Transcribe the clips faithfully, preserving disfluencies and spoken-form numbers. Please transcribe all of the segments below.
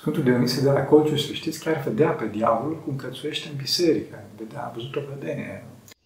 Sfântul Dionisie de la Colciu, să știți, chiar vedea pe diavolul cum cățuiește în biserică. Vedea, a văzut o vedenie.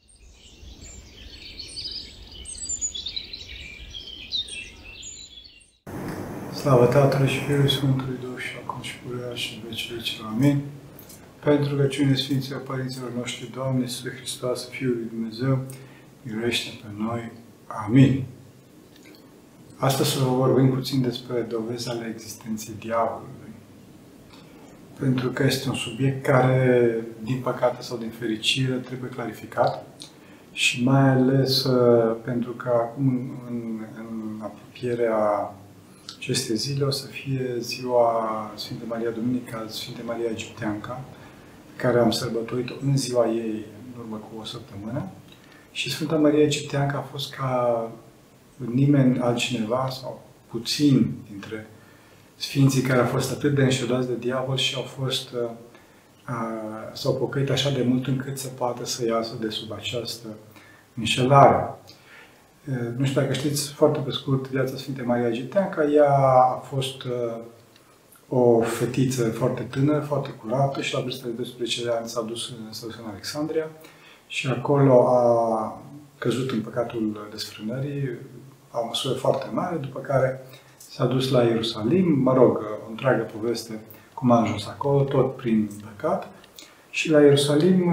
Slavă Tatălui și Fiului Sfântului Duh și acum și pururea și în vecii vecilor. Amin. Pentru rugăciune Sfinților Părinților noștri, Doamne Iisuse Hristos, Fiul lui Dumnezeu, miluiește pe noi. Amin. Astăzi să vă vorbim puțin despre dovezi ale existenței diavolului. Pentru că este un subiect care, din păcate sau din fericire, trebuie clarificat. Și mai ales uh, pentru că acum, în, în apropierea acestei zile, o să fie ziua Sfântă Maria Duminica, Sfântă Maria Egipteanca, pe care am sărbătorit-o în ziua ei, în urmă cu o săptămână. Și Sfânta Maria Egipteanca a fost ca nimeni altcineva, sau puțin dintre sfinții care au fost atât de înșelați de diavol și au fost, uh, uh, s-au pocăit așa de mult încât să poată să iasă de sub această înșelare. Uh, nu știu dacă știți foarte pe scurt viața Sfintei Maria Egipteanca. Ea a fost uh, o fetiță foarte tânără, foarte curată și la vârsta de doisprezece ani s-a dus, s-a dus în Alexandria și acolo a căzut în păcatul desfrânării, a o măsură foarte mare, după care s-a dus la Ierusalim, mă rog, o întreagă poveste cum a ajuns acolo, tot prin păcat. Și la Ierusalim,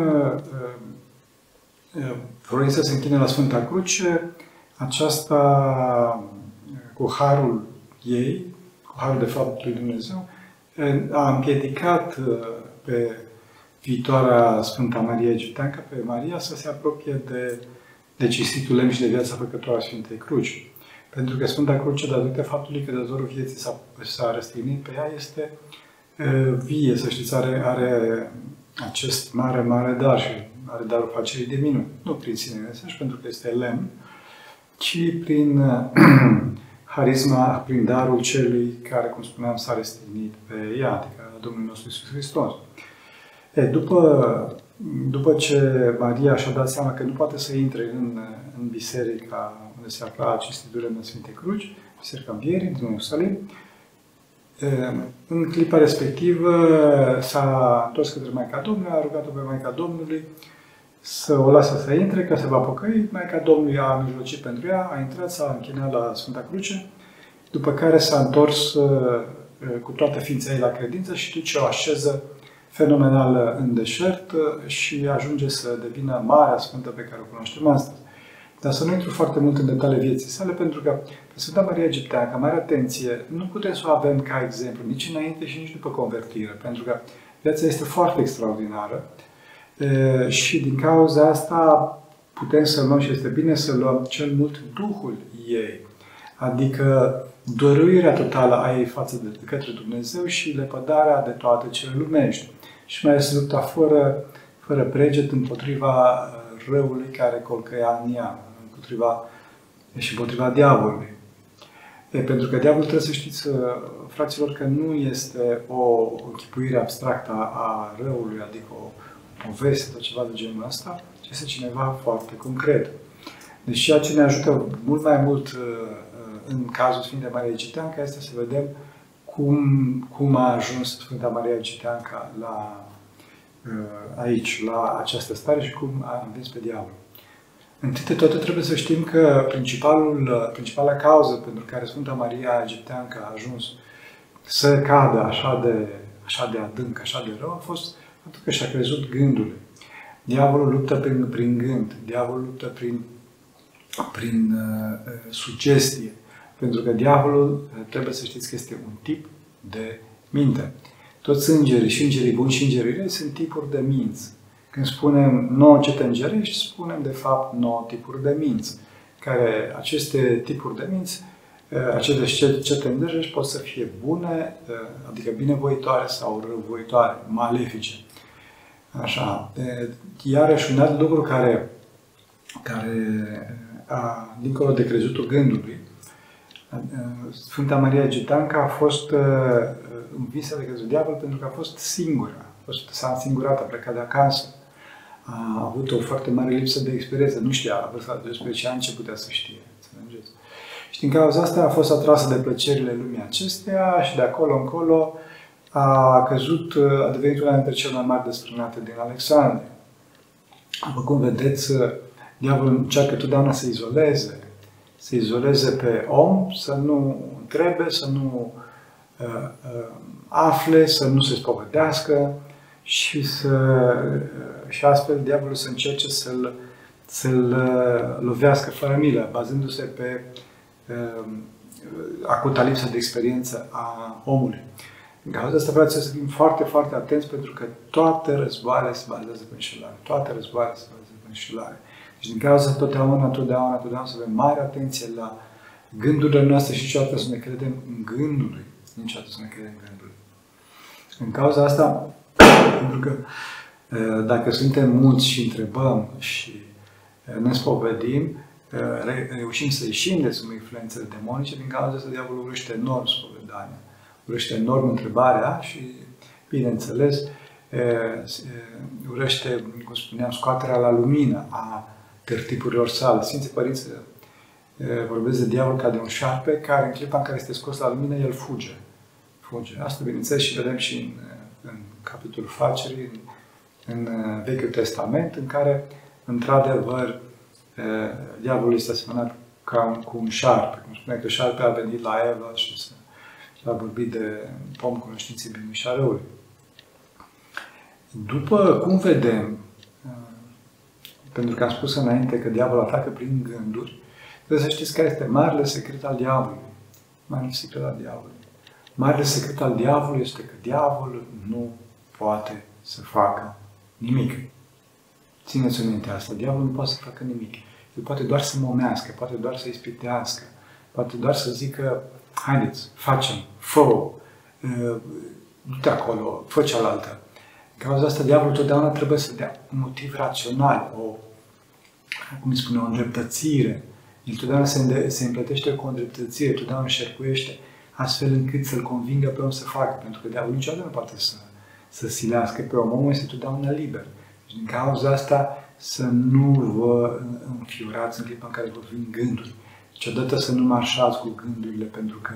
vrând să se închine la Sfânta Cruce, aceasta, cu harul ei, cu harul de fapt lui Dumnezeu, a împiedicat pe viitoarea Sfânta Maria Egipteanca, pe Maria, să se apropie de, de cinstitul lemn și de viața făcătoare a Sfintei Cruci. Pentru că Sfânta Cruce, datorită faptului că dătorul vieții s-a răstignit pe ea, este uh, vie, să știți, are, are acest mare, mare dar și are darul facerii de minuni. Nu prin sine însăși, pentru că este lemn, ci prin uh, harisma, prin darul celui care, cum spuneam, s-a răstignit pe ea, adică Domnul nostru Iisus Hristos. E, după, după ce Maria și-a dat seama că nu poate să intre în, în biserica unde se afla cinstiturile în Sfinte Cruci, Biserica Învierii din Ierusalim, în clipa respectivă s-a întors către Maica Domnului, a rugat-o pe Maica Domnului să o lasă să intre, că se va pocăi. Maica Domnului a mijlocit pentru ea, a intrat, s-a închinat la Sfânta Cruce, după care s-a întors cu toată ființa ei la credință și duce o asceză fenomenală în deșert și ajunge să devină Marea Sfântă pe care o cunoaștem astăzi. Dar să nu intru foarte mult în detalii vieții sale, pentru că pe Sfânta Maria Egipteanca, mare atenție, nu putem să o avem ca exemplu, nici înainte și nici după convertire, pentru că viața este foarte extraordinară e, și din cauza asta putem să luăm, și este bine să luăm cel mult Duhul ei, adică dăruirea totală a ei față de, de către Dumnezeu și lepădarea de toate cele lumești. Și mai este lupta fără, fără preget împotriva răului care colcăia în ea, împotriva, și împotriva diavolului. E, pentru că diavolul, trebuie să știți, fraților, că nu este o închipuire abstractă a răului, adică o poveste sau ceva de genul ăsta, ci este cineva foarte concret. Deci ceea ce ne ajută mult mai mult în cazul Sfintei Maria Egipteanca este să vedem cum, cum a ajuns Sfânta Maria Egipteanca la, aici, la această stare și cum a învins pe diavol. Întâi de toate trebuie să știm că principalul, principala cauză pentru care Sfânta Maria Egipteanca a ajuns să cadă așa de, așa de adânc, așa de rău, a fost pentru că și-a crezut gândurile. Diavolul luptă prin, prin gând, diavolul luptă prin, prin uh, sugestie. Pentru că diavolul, trebuie să știți că este un tip de minte. Toți îngerii, și îngerii buni și îngerii rei, sunt tipuri de minți. Când spunem nouă cete îngerești, spunem de fapt nouă tipuri de minți. Care aceste tipuri de minți, aceste cete îngerești pot să fie bune, adică binevoitoare sau răuvoitoare, malefice. Așa. Iarăși un alt lucru care, care a, dincolo de crezutul gândului, Sfânta Maria Egipteanca a fost uh, învinsă de către diavol pentru că a fost singură. S-a însingurat, a plecat de acasă. A avut o foarte mare lipsă de experiență. Nu știa, la vârsta de doisprezece ani, ce putea să știe. Și din cauza asta a fost atrasă de plăcerile lumii acesteia și de acolo încolo a căzut, a devenit una dintre cele mai mari desfrânate din Alexandria. După cum vedeți, diavolul încearcă totdeauna să izoleze, să izoleze pe om, să nu întrebe, să nu uh, uh, afle, să nu se spovedească și, să, uh, și astfel diavolul să încerce să-l, să-l uh, lovească fără milă, bazându-se pe uh, acuta lipsă de experiență a omului. În cauza asta, frate, să fim foarte, foarte atenți, pentru că toate războaiele se bazează pe înșelare. Toate războaiele se bazează pe înșelare. Deci, din cauza asta, totdeauna, totdeauna, totdeauna să avem mare atenție la gândurile noastre și niciodată să ne credem în gândului. Niciodată să ne credem în gândului. În cauza asta, pentru că dacă suntem mulți și întrebăm și ne spovedim, reușim să ieșim de sub influențele demonice, din cauza asta diavolul urăște enorm spovedania. Urăște enorm întrebarea și, bineînțeles, urăște, cum spuneam, scoaterea la lumină a tertipurilor sale. Sfinții Părinți vorbesc de diavol ca de un șarpe care, în clipa în care este scos la lumină, el fuge. fuge. Asta, bineînțeles, și vedem și în, în capitolul Facerii, în, în Vechiul Testament, în care, într-adevăr, diavolul este asemănat ca un, cu un șarpe. Cum spune că șarpe a venit la Eva și să a vorbit de pom cunoștinței binului și a răului. După cum vedem, pentru că am spus înainte că diavolul atacă prin gânduri, trebuie să știți care este marele secret al diavolului. Marele secret al diavolului. Marele secret al diavolului este că diavolul nu poate să facă nimic. Țineți-o minte asta. Diavolul nu poate să facă nimic. El poate doar să momească, poate doar să ispitească, poate doar să zică: haideți, facem, fă-o, du-te acolo, fă cealaltă. În cauza asta, diavolul totdeauna trebuie să dea un motiv rațional, o, cum îi spune, o îndreptățire. El totdeauna se, se împletește cu o îndreptățire, totdeauna înșercuiește, astfel încât să-l convingă pe om să facă. Pentru că diavolul niciodată nu poate să, să silească pe om. Omul este totdeauna liber. Deci, din cauza asta, să nu vă înfiurați în clipa în care vă vin gânduri. Niciodată să nu marșați cu gândurile, pentru că,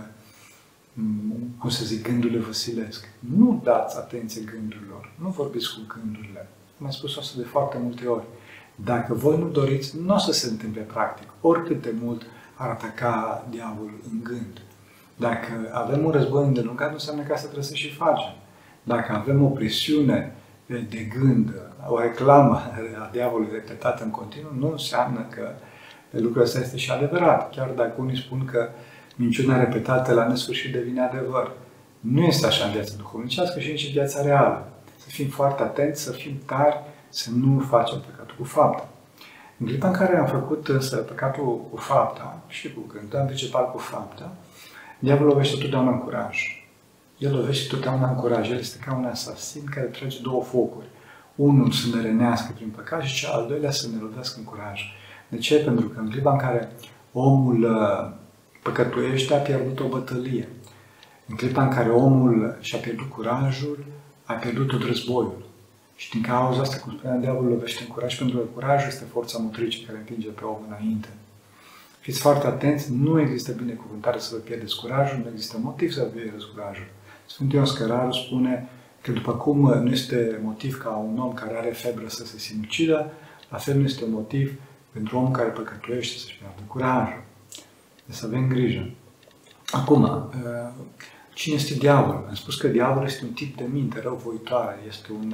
cum să zic, gândurile vă silesc. Nu dați atenție gândurilor, nu vorbiți cu gândurile. Am mai spus asta de foarte multe ori. Dacă voi nu doriți, nu o să se întâmple practic, oricât de mult ar ataca diavolul în gând. Dacă avem un război îndelungat, nu înseamnă că asta trebuie să și facem. Dacă avem o presiune de gând, o reclamă a diavolului repetată în continuu, nu înseamnă că lucrul ăsta este și adevărat. Chiar dacă unii spun că minciuna repetată la nesfârșit devine adevăr. Nu este așa în viața duhovnicească și nici în viața reală. Să fim foarte atenți, să fim tari, să nu facem păcatul cu fapta. În clipa în care am făcut însă păcatul cu fapta și cu gândul, în principal cu fapta, diavolul lovește totdeauna în curaj. El lovește totdeauna în curaj. El este ca un asasin care trage două focuri. Unul să ne rănească prin păcat și cel al doilea să ne lovească în curaj. De ce? Pentru că în clipa în care omul păcătuiește, a pierdut o bătălie. În clipa în care omul și-a pierdut curajul, a pierdut tot războiul. Și din cauza asta, cum spunea, diavolul lovește în curaj, pentru că curajul este forța motrice care împinge pe om înainte. Fiți foarte atenți, nu există binecuvântare să vă pierdeți curajul, nu există motiv să vă pierdeți curajul. Sfântul Ion Scăraru spune că după cum nu este motiv ca un om care are febră să se sinucidă, la fel nu este motiv pentru om care păcătuiește să-și pierdă curajul. Deci să avem grijă. Acum, cine este diavolul? Am spus că diavolul este un tip de minte răuvoitoare, este un,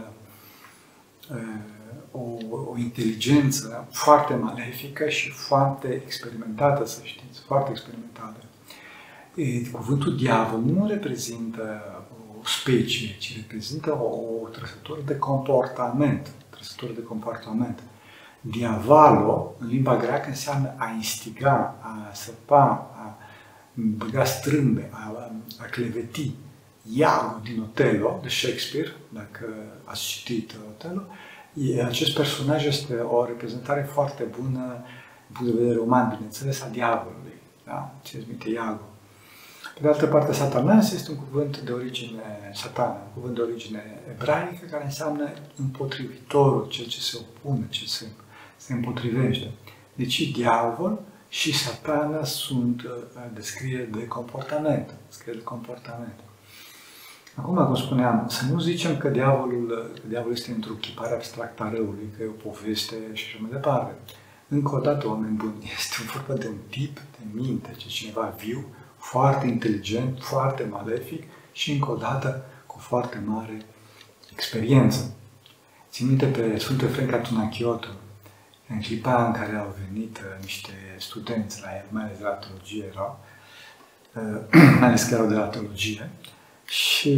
o, o inteligență foarte malefică și foarte experimentată, să știți, foarte experimentată. Cuvântul diavol nu reprezintă o specie, ci reprezintă o, o trăsătură de comportament. Trăsătură de comportament. Diavolo, în limba greacă, înseamnă a instiga, a săpa, a băga strâmbe, a, a cleveti. Iago din Otello, de Shakespeare, dacă ați citit Otello, acest personaj este o reprezentare foarte bună, din punct de vedere roman, bineînțeles, a diavolului. Da? Țineți minte, Iago. Pe de altă parte, Satanas este un cuvânt de origine, Satan, un cuvânt de origine ebraică, care înseamnă împotrivitorul, cel ce se opune, ce se, se împotrivește. Deci diavol și Satana sunt uh, descrieri de comportament. Descrieri de comportament. Acum, cum spuneam, să nu zicem că diavolul, că diavolul este într-o chipare abstractă a răului, că e o poveste și așa mai departe. Încă o dată, oameni buni, este vorba de un tip de minte, de cineva viu, foarte inteligent, foarte malefic și, încă o dată, cu foarte mare experiență. Țin minte pe Sfântul Efrem Catunachiotul, în clipa în care au venit uh, niște studenți la el, mai ales de la teologie erau, uh, mai ales că erau de la teologie, și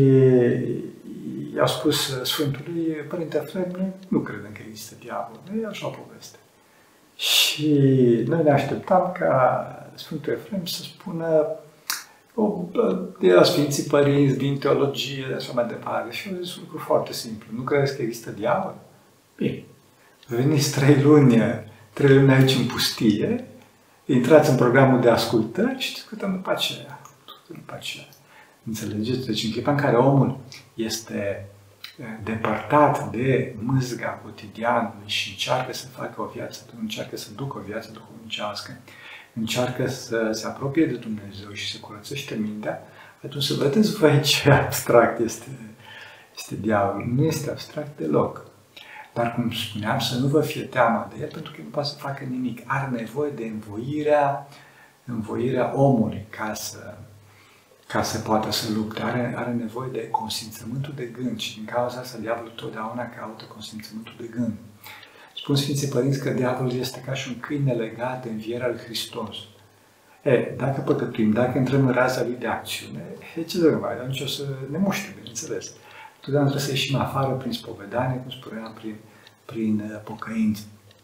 i-au spus Sfântului, Părinte Efrem, noi nu credem că există diavol, e așa o poveste. Și noi ne așteptam ca Sfântul Efrem să spună o, de la Sfinții Părinți, din teologie, de așa mai departe. Și au zis un lucru foarte simplu. Nu credeți că există diavol? Bine. Veniți trei luni, trei luni aici în pustie, intrați în programul de ascultări și discutăm după aceea. După aceea. Înțelegeți? Deci în clipa în care omul este depărtat de mâzga cotidianului și încearcă să facă o viață, încearcă să ducă o viață duhovnicească, încearcă să se apropie de Dumnezeu și să curățește mintea, atunci să vedeți voi ce abstract este, este diavolul. Nu este abstract deloc. Dar, cum spuneam, să nu vă fie teamă de el, pentru că nu poate să facă nimic. Are nevoie de învoirea, învoirea omului ca să, ca să poată să lupte. Are, are nevoie de consimțământul de gând și din cauza asta diavolul totdeauna caută consimțământul de gând. Spun Sfinții Părinți că diavolul este ca și un câine legat de învierea lui Hristos. E, dacă păcătuim, dacă intrăm în raza lui de acțiune, e, ce să mai, atunci o să ne muște, bineînțeles. Totdeauna trebuie să ieșim afară prin spovedanie, cum spuneam, prin, prin pocăință.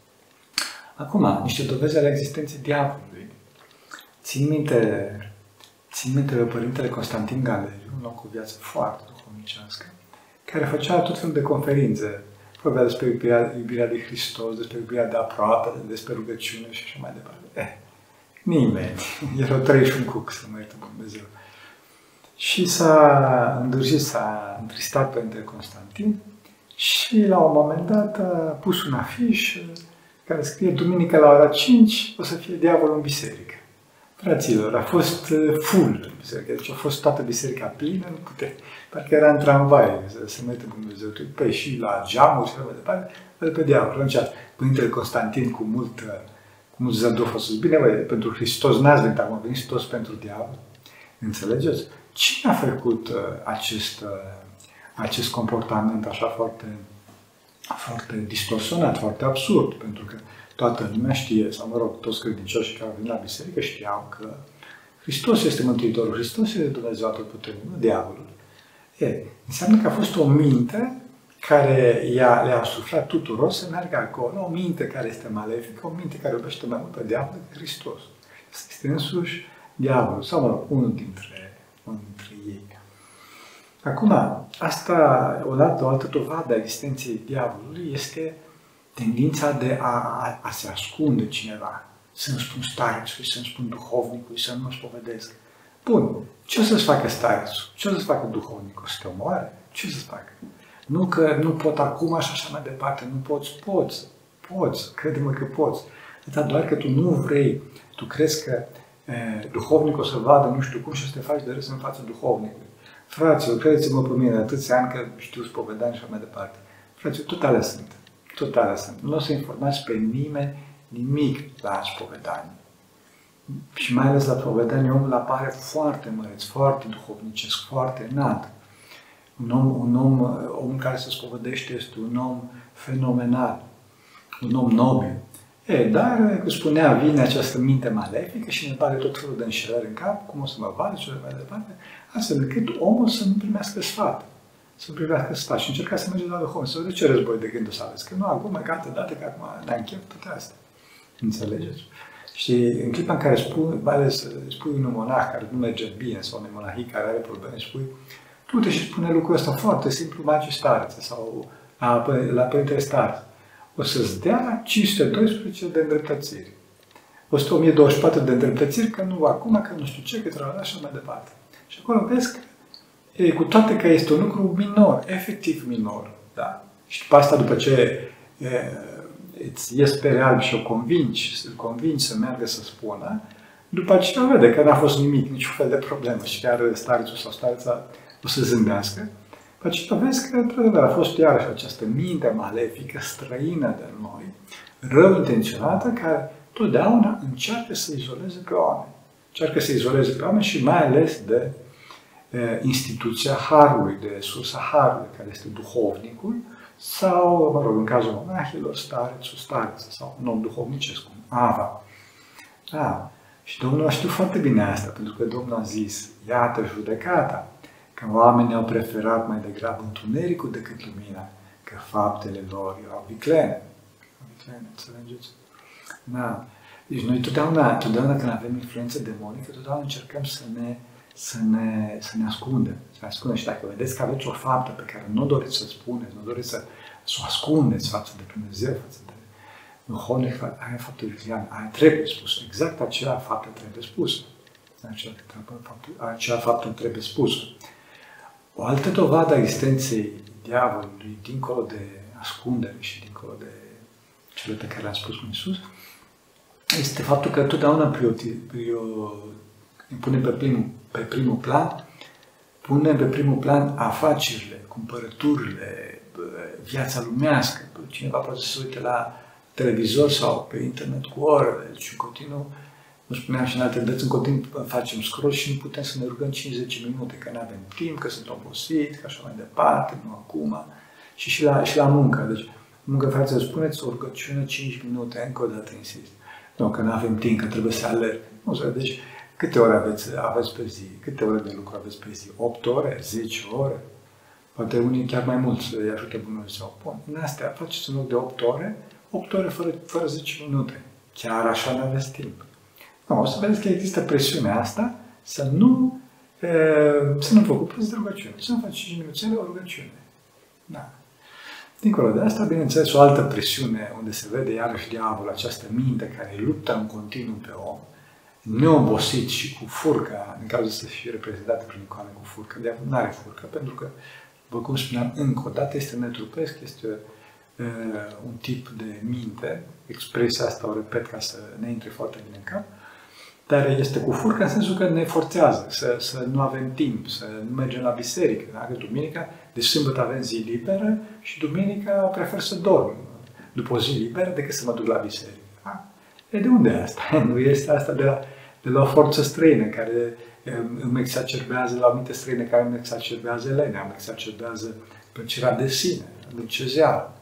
Acum, niște dovezi ale existenței diavolului. Țin minte, țin minte pe Părintele Constantin Galeriu, un om cu viață foarte duhovnicească, care făcea tot felul de conferințe. Vorbea despre iubirea, iubirea de Hristos, despre iubirea de aproape, despre rugăciune și așa mai departe. Eh, nimeni. Erau treizeci și un cuc, să mă iertă Dumnezeu. Și s-a îndrăgit, s-a întristat Părintele Constantin și la un moment dat a pus un afiș care scrie duminică la ora cinci o să fie diavolul în biserică. Fraților, a fost full în biserică, deci a fost toată biserica plină, nu putea, parcă era în tramvai, să mă uită Dumnezeu, păi și la geamuri și așa mai departe, văd pe diavol. Atunci, Părintele Constantin cu mult, cu mult zădof a spus, bine, băi, pentru Hristos n-ați venit acum, veniți toți pentru diavol. Înțelegeți? Cine a făcut uh, acest, uh, acest comportament așa foarte, foarte distorsionat, foarte absurd? Pentru că toată lumea știe, sau mă rog, toți credincioșii care au venit la biserică știau că Hristos este Mântuitorul, Hristos este Dumnezeu Atotputernic, nu diavolul. E, înseamnă că a fost o minte care le-a suflat tuturor să meargă acolo, o minte care este malefică, o minte care iubește mai mult pe diavol decât Hristos. Este însuși diavolul, sau mă rog, unul dintre, unul dintre ei. Acum, asta, o altă, o altă dovadă a existenței diavolului este tendința de a, a, a se ascunde cineva, să nu spun starețului, să nu spun duhovnicului, să nu mă spovedesc. Bun, ce o să-ți facă starețul? Ce o să-ți facă duhovnicul? Să te omoare? Ce o să-ți facă? Nu că nu pot acum și așa mai departe, nu poți, poți, poți, crede-mă că poți. Dar doar că tu nu vrei, tu crezi că e, duhovnicul o să vadă nu știu cum și să te faci de râs în fața duhovnicului. Fraților, credeți-mă pe mine, atâția ani că știu spovedani și așa mai departe. Fraților, tot alea sunt. Tot alea sunt. Nu o să informați pe nimeni nimic la spovedanie. Și mai ales la spovedanie, omul apare foarte măreț, foarte duhovnicesc, foarte înalt. Un om, un om, omul care se spovedește este un om fenomenal, un om nobil. E, dar, cum spunea, vine această minte malefică și ne pare tot felul de înșelări în cap, cum o să mă vadă și mai departe, astfel încât omul să nu primească sfat. Să nu primească sfat și încerca să merge la duhovnic. Să de ce război de gândul să aveți? Că nu, acum, că altă dată, că acum ne-am chef toate astea. Înțelegeți? Și în clipa în care spui, mai ales spui unui monah care nu merge bine sau unui monahii care are probleme, spui, tu te și spune lucrul ăsta foarte simplu magii starețe sau la, la Părintele Starețe. O să-ți dea cinci sute doisprezece de îndreptățiri. o sută o mie douăzeci și patru de îndreptățiri, că nu acum, că nu știu ce, că trebuie așa mai departe. Și acolo vezi că, e, cu toate că este un lucru minor, efectiv minor, da? Și după asta, după ce e, îți ies pe real și o convingi, îl convingi să meargă să spună, după aceea vede că n-a fost nimic, niciun fel de problemă și chiar starețul sau stareța o să zâmbească. După aceea vezi că, într-adevăr, a fost iarăși această minte malefică, străină de noi, rău intenționată, care totdeauna încearcă să izoleze pe oameni. Încearcă să izoleze pe oameni și mai ales de e, instituția Harului, de sursa Harului, care este duhovnicul, sau, mă rog, în cazul monahilor, starețul, stareță, sau un om duhovnicesc, cum Ava. Da. Și Domnul a știut foarte bine asta, pentru că Domnul a zis, iată judecata, că oamenii au preferat mai degrabă întunericul decât lumina, că faptele lor erau viclene. Viclene, înțelegeți? Da. Deci noi totdeauna, totdeauna când avem influență demonică, totdeauna încercăm să ne, să ne, să ne ascundem. Să ne ascundem. Și dacă vedeți că aveți o faptă pe care nu doriți să spuneți, nu doriți să, să o ascundeți față de Dumnezeu, față de duhovnic, aia faptă vicleană, aia trebuie spusă. Exact acea faptă trebuie spusă. Acea, acea faptă trebuie spusă. O altă dovadă a existenței diavolului, dincolo de ascundere și dincolo de cele pe care le-am spus cu Iisus, este faptul că totdeauna pune pe primul, pe primul plan, pune pe primul plan afacerile, cumpărăturile, viața lumească. Cineva poate să se uite la televizor sau pe internet cu orele și în continuu, cum spuneam și în alte dăți, în continuu facem scroll și nu putem să ne rugăm cinci zece minute, că nu avem timp, că sunt obosit, că așa mai departe, nu acum. Și și la, și la muncă. Deci, muncă, frate, spuneți o rugăciune cinci minute, încă o dată insist. Nu, că nu avem timp, că trebuie să alerg. Nu, deci, câte ore aveți, aveți pe zi? Câte ore de lucru aveți pe zi? opt ore? zece ore? Poate unii chiar mai mult să-i ajute Dumnezeu. Bun, în astea faceți în loc de opt ore, opt ore fără, fără zece minute. Chiar așa nu aveți timp. Nu, o să vedeți că există presiunea asta să nu, e, să nu vă ocupați de rugăciune. Să nu faceți cinci minuțele o rugăciune. Da. Dincolo de asta, bineînțeles, o altă presiune unde se vede iarăși diavolul, această minte care luptă în continuu pe om, neobosit și cu furcă, în cazul să fie reprezentată prin icoane cu furcă. Diavolul nu are furcă, pentru că, după cum spuneam, încă o dată este netrupesc, este uh, un tip de minte, expresia asta o repet ca să ne intre foarte bine în cap, dar este cu furcă în sensul că ne forțează să, să nu avem timp, să nu mergem la biserică. Dacă duminica, deci sâmbătă avem zi liberă și duminica prefer să dorm după o zi liberă decât să mă duc la biserică. Da? E de unde e asta? Nu este asta de la, de la o forță străină care îmi exacerbează, la o minte străină care îmi exacerbează lenea, îmi exacerbează plăcerea de sine, lucezeală.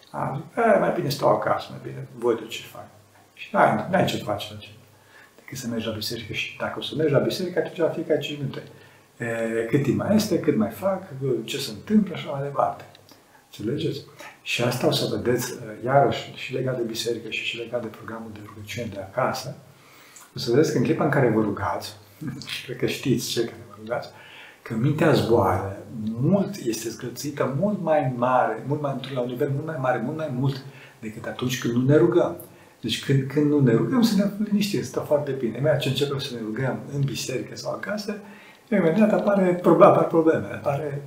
Mai bine stau acasă, mai bine voi de ce fac. Și n-ai, n-ai ce face la ce. Decât să mergi la biserică și dacă o să mergi la biserică, atunci la fiecare cinci minute. E, cât timp mai este, cât mai fac, ce se întâmplă, așa mai departe. Înțelegeți? Și asta o să vedeți, iarăși, și legat de biserică și și legat de programul de rugăciune de acasă, o să vedeți că în clipa în care vă rugați, și cred că știți cei care vă rugați, că mintea zboară, mult, este zgrățită mult mai mare, mult mai la un nivel mult mai mare, mult mai mult decât atunci când nu ne rugăm. Deci când, când nu ne rugăm, să ne liniștim, stă foarte bine. Imediat ce începem să ne rugăm în biserică sau acasă, imediat apare, apar probleme, apare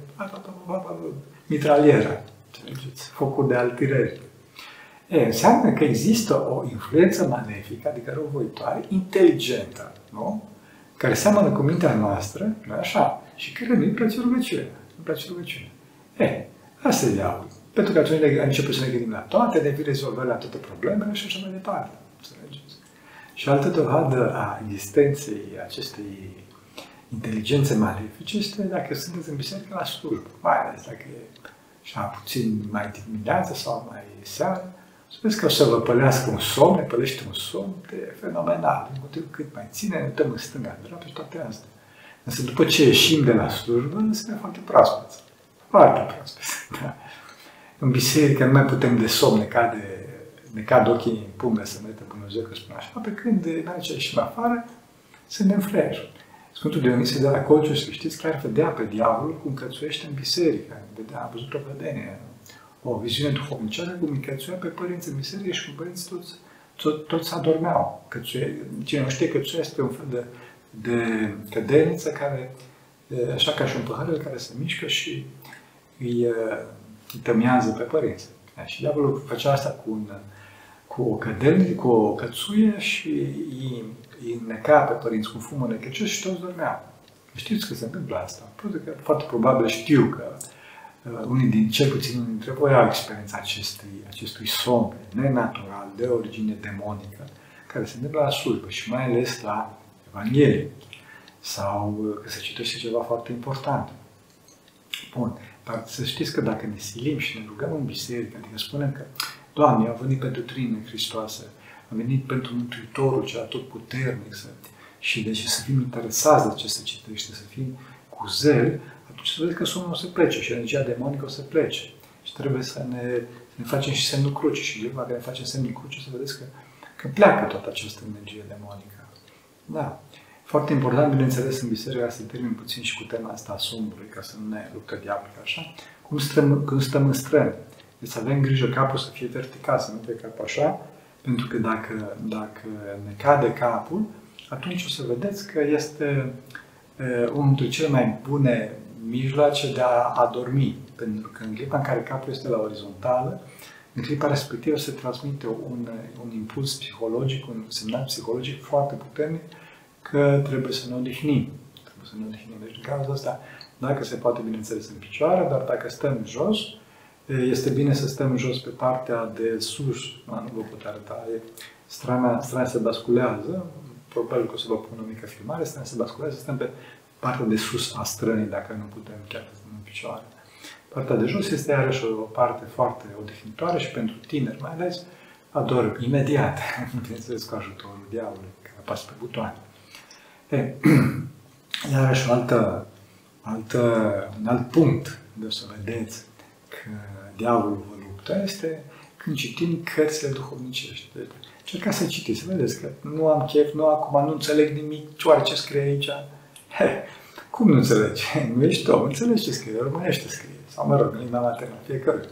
mitraliera, focul de altirări. E, înseamnă că există o influență malefică, adică răuvoitoare, inteligentă, nu? Care seamănă cu mintea noastră, nu așa? Și care nu-i place rugăciunea. Nu-i place rugăciunea. E, asta e diavolul. Pentru că atunci am început să ne gândim la toate, devii rezolvări la toate problemele și așa mai departe. Înțelegeți? Și altă dovadă a existenței acestei inteligențe malefice este dacă sunteți în biserică la slujbă. Mai ales dacă e așa puțin mai dimineață sau mai seară, să vezi că o să vă pălească un somn, ne pălește un somn, e fenomenal. În motiv cât mai ține, ne uităm în stânga, în dreapta și toate astea. Însă după ce ieșim de la slujbă, suntem foarte proaspeți. Foarte proaspeți. Da. În biserică nu mai putem de somn, ne cade, ne cad ochii în pumne să merită Dumnezeu, că spune așa, pe când în aici ieșim afară, suntem freși. Sfântul Dionisie de la Colciu, să știți, chiar vedea pe diavolul cum cățuiește în biserică. Vedea, a văzut o vedenie, o viziune duhovnicească, cum îi cățuia pe părinți în biserică și cum părinții toți, toți, toți adormeau. Cățuie, cine nu știe, cățuia este un fel de, de cădelniță care, așa ca și un păhărel care se mișcă și îi, îi tămiază pe părinți. Și diavolul făcea asta cu, un, cu o cădelniță, cu o cățuie și îi, îi înneca pe părinți cu fumul necăcios și toți dormeau. Știți că se întâmplă asta. Că foarte probabil știu că uh, unii din, cel puțin unii dintre voi au experiența acestui, acestui somn nenatural, de origine demonică, care se întâmplă la slujbă și mai ales la Evanghelie. Sau că se citește ceva foarte important. Bun, dar să știți că dacă ne silim și ne rugăm în biserică, adică spunem că Doamne, eu am venit pentru Trină Hristoasă, am venit pentru Mântuitorul cel atotputernic să, și deci să fim interesați de ce se citește, să fim cu zel, atunci să vedeți că somnul o să plece și energia demonică o să plece. Și trebuie să ne, să ne facem și semnul cruce și limba care ne facem semnul cruce să vedeți că, că pleacă toată această energie demonică. Da. Foarte important, bineînțeles, în biserică, să termin puțin și cu tema asta a somnului, ca să nu ne luptă diavolul, așa, cum stăm, când stăm în străni. Deci să avem grijă capul să fie vertical, să nu fie capul așa, pentru că dacă, dacă ne cade capul, atunci o să vedeți că este uh, unul dintre cele mai bune mijloace de a adormi. Pentru că în clipa în care capul este la orizontală, în clipa respectivă se transmite un, un impuls psihologic, un semnal psihologic foarte puternic că trebuie să ne odihnim. Trebuie să ne odihnim. Deci, în cazul ăsta, dacă se poate, bineînțeles, în picioare, dar dacă stăm jos, este bine să stăm jos pe partea de sus. Nu vă pot arăta. Strana, strana se basculează. Probabil că o să vă pun o mică filmare. Strana se basculează. Stăm pe partea de sus a strănii, dacă nu putem chiar să stăm în picioare. Partea de jos este iarăși o parte foarte odihnitoare și pentru tineri, mai ales, adorm imediat. Bineînțeles, cu ajutorul diavolului, care apasă pe butoane. E, iarăși o altă, altă, un alt punct de o să vedeți că diavolul vă luptă este când citim cărțile duhovnicești. Deci, încercați să citiți, să vedeți că nu am chef, nu acum, nu înțeleg nimic, cioare ce scrie aici. He, cum nu înțelegi? Nu ești om, înțelegi ce scrie, românește scrie. Sau mă rog, în limba maternă, fiecare.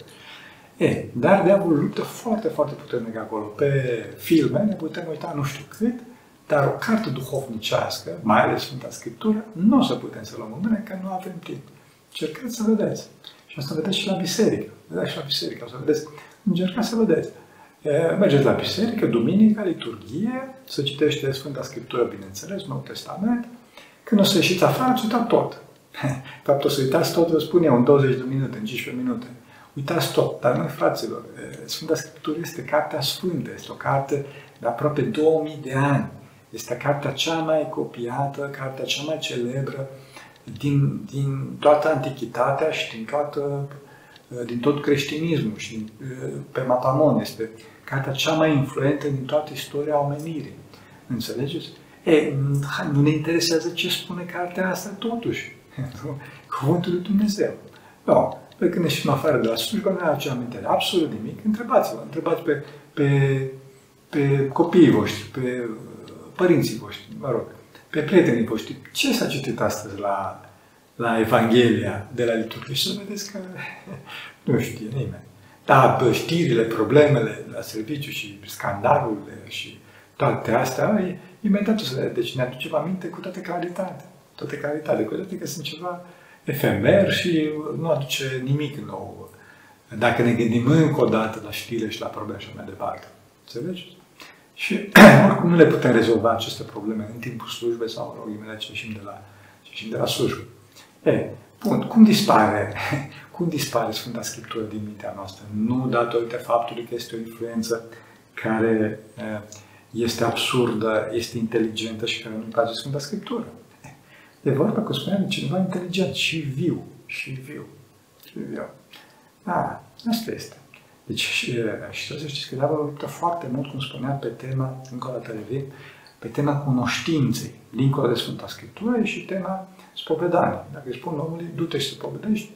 E, dar diavolul luptă foarte, foarte puternic acolo. Pe filme ne putem uita nu știu cât, dar o carte duhovnicească, mai ales Sfânta Scriptură, nu o să putem să luăm în mână, că nu avem timp. Încercați să vedeți. Și asta vedeți și la biserică. Vedeți și la biserică, o să vedeți. Încercați să vedeți. E, mergeți la biserică, duminica, liturghie, să citește Sfânta Scriptură, bineînțeles, Noul Testament. Când o să ieșiți afară, ați uitat tot. De fapt, o să uitați tot, vă spun eu, în douăzeci de minute, în cincisprezece minute. Uitați tot. Dar noi, fraților, Sfânta Scriptură este cartea sfântă, este o carte de aproape două mii de ani. Este cartea cea mai copiată, cartea cea mai celebră din, din toată Antichitatea și din, toată, din tot creștinismul și din, pe Matamon. Este cartea cea mai influentă din toată istoria omenirii. Înțelegeți? E, nu ne interesează ce spune cartea asta totuși. Cuvântul lui Dumnezeu. Nu. Pe când ieșim afară de la slujbă, nu ne aduce aminte absolut nimic. Întrebați-vă, întrebați pe, pe, pe copiii voștri, pe părinții voștri, mă rog, pe prietenii voștri. Ce s-a citit astăzi la, la Evanghelia de la liturghie? Și să vedeți că nu știe nimeni. Dar știrile, problemele la serviciu și scandalurile și toate astea, imediat o să le... Deci ne aducem aminte cu toată claritate. Toată claritate. Cu toate că sunt ceva efemer și nu aduce nimic nou. Dacă ne gândim încă o dată la știre și la probleme și mai departe. Înțelegi? Și oricum nu le putem rezolva aceste probleme în timpul slujbei sau, rog, imediat ce ieșim de la, ce ieșim de la slujbă. E, bun, cum dispare, cum dispare Sfânta Scriptură din mintea noastră? Nu datorită faptului că este o influență care este absurdă, este inteligentă și care nu-i place Sfânta Scriptură. E vorba, cum spuneam, de cineva inteligent și viu. Și viu. Și viu. Da, asta este. Deci, și, și să știți că diavolul luptă foarte mult, cum spuneam, pe tema, încă o dată revin, pe tema cunoștinței, dincolo de Sfânta Scriptură, și tema spovedanii. Dacă îi spun omului, du-te și spovedești,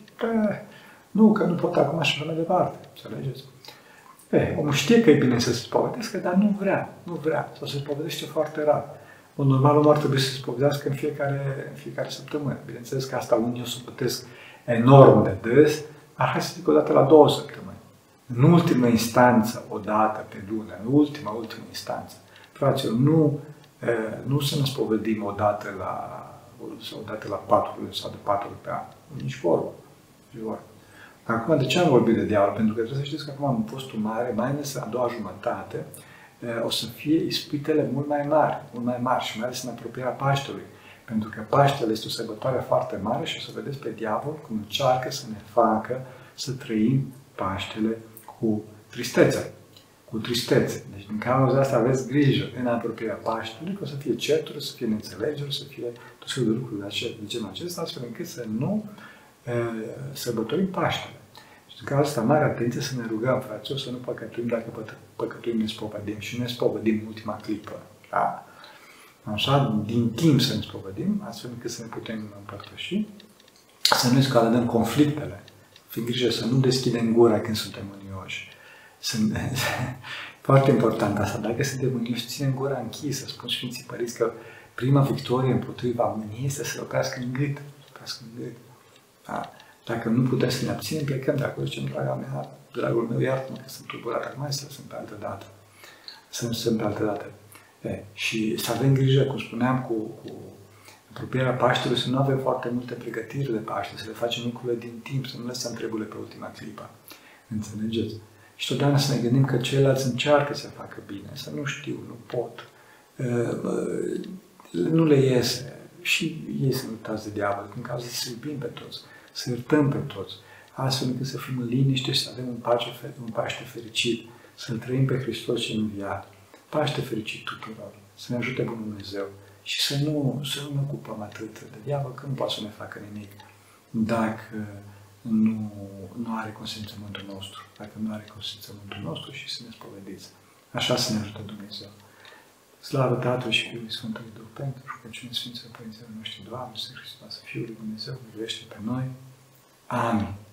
nu, că nu pot acum și mai departe. Înțelegeți? E, omul știe că e bine să se spovedească, dar nu vrea. Nu vrea. Sau se spovedește foarte rar. În normal, omul ar trebui să se spovedească în fiecare, în fiecare săptămână. Bineînțeles că asta unii o să pătesc enorm de des, dar hai să zic o dată la două săptămâni. În ultimă instanță, o dată pe lună, în ultima, ultimă instanță. Fraților, nu, nu să ne spovedim o dată la, o dată la patru luni sau de patru ori pe an. Nici vorbă. Nici vorbă. Acum, de ce am vorbit de diavol? Pentru că trebuie să știți că acum, în postul mare, mai ales a doua jumătate, o să fie ispitele mult mai mari, mult mai mari și mai ales în apropierea Paștelui. Pentru că Paștele este o sărbătoare foarte mare și o să vedeți pe diavol cum încearcă să ne facă să trăim Paștele cu tristețe. Cu tristețe. Deci din cauza asta aveți grijă în apropierea Paștelui, că o să fie certuri, să fie neînțelegeri, să fie tot felul de lucruri de genul acesta, astfel încât să nu e, sărbătorim Paștele. Și din cauza asta, mare atenție să ne rugăm, fraților, să nu păcătuim dacă păcătuim, ne spovedim și ne spovedim în ultima clipă. Da? Așa, din timp să ne spovedim, astfel încât să ne putem împărtăși, să nu escaladăm conflictele, fiind grijă să nu deschidem gura când suntem unioși. Sunt foarte important asta. Dacă suntem unioși, ținem gura închisă. Spun Sfinții Părinți că prima victorie împotriva mâniei este să lopească în gât. Lopească în gât. Da? Dacă nu putem să ne abținem, plecăm de acolo, zicem, draga mea, dragul meu, iartă-mă că sunt tulburat acum, să sunt pe altă dată. Să nu sunt pe altă dată. E, și să avem grijă, cum spuneam, cu, cu apropierea Paștelui, să nu avem foarte multe pregătiri de Paște, să le facem lucrurile din timp, să nu lăsăm treburile pe ultima clipă. Înțelegeți? Și totdeauna să ne gândim că ceilalți încearcă să facă bine, să nu știu, nu pot, nu le iese. Și ei sunt luptați de diavol, în cazul să iubim pe toți, să iertăm pe toți, astfel încât să fim în liniște și să avem un, pace, un Paște fericit, să-L trăim pe Hristos cel înviat. Paște fericit tuturor, să ne ajute Bunul Dumnezeu și să nu, să nu ne ocupăm atât de diavol, că nu poate să ne facă nimic dacă nu, nu are consimțământul nostru, dacă nu are consimțământul nostru și să ne spovediți. Așa să ne ajute Dumnezeu. Slavă Tatălui și Fiului Sfântului Duh pentru rugăciunea Sfinților Părinților noștri, Doamne, Să Hristos, Fiul lui Dumnezeu, miluiește pe noi. Amin.